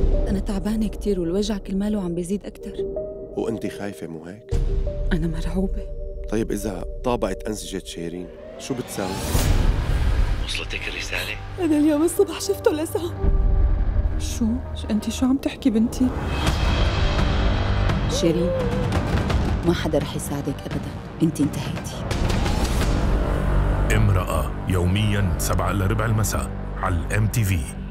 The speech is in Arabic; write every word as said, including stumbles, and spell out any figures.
أنا تعبانة كتير والوجع كل ماله عم بيزيد أكتر. وأنت خايفة مو هيك؟ أنا مرعوبة. طيب إذا طابقت أنسجة شيرين شو بتساوي؟ وصلتك الرسالة؟ أنا اليوم الصبح شفته لسه. شو؟ أنت شو عم تحكي بنتي؟ شيرين، ما حدا رح يساعدك أبداً، أنت انتهيتي. امرأة، يومياً سبعة إلى ربع المساء على الام تي في.